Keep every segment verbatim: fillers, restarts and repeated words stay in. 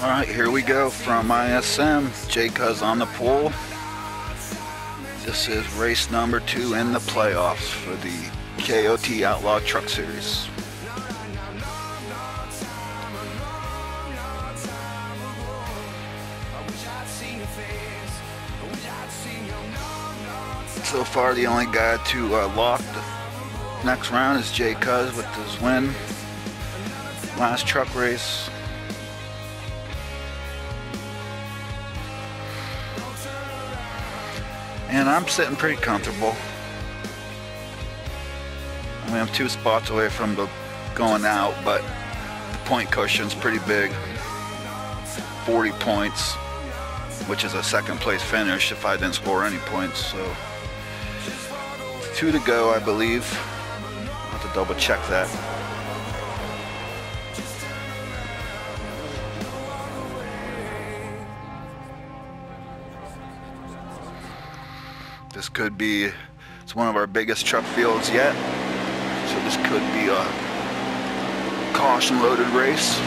Alright, here we go from I S M. J Cuz on the pole. This is race number two in the playoffs for the K O T Outlaw Truck Series. So far, the only guy to uh, lock the next round is J Cuz with his win last truck race. And I'm sitting pretty comfortable. I mean, I'm two spots away from the going out, but the point cushion's pretty big. forty points, which is a second place finish if I didn't score any points. So two to go, I believe. I'll have to double check that. This could be, it's one of our biggest truck fields yet. So this could be a caution loaded race.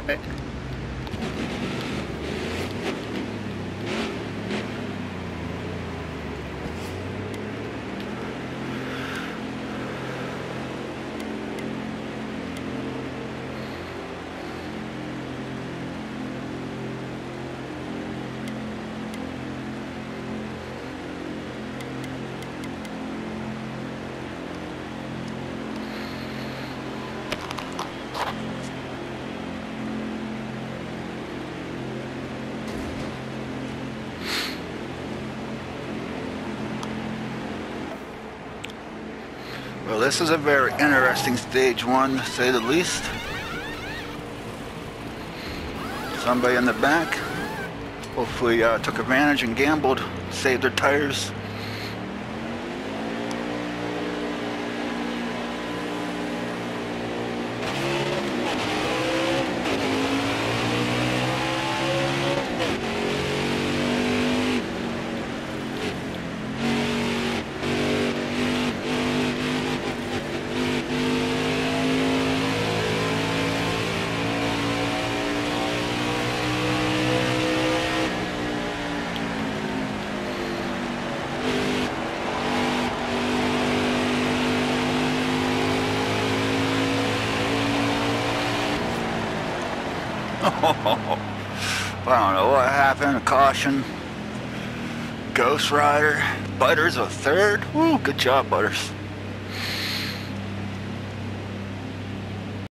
Well, this is a very interesting stage one, to say the least. Somebody in the back hopefully uh, took advantage and gambled, saved their tires. I don't know what happened. A caution. Ghost Rider. Butters a third. Woo, good job, Butters.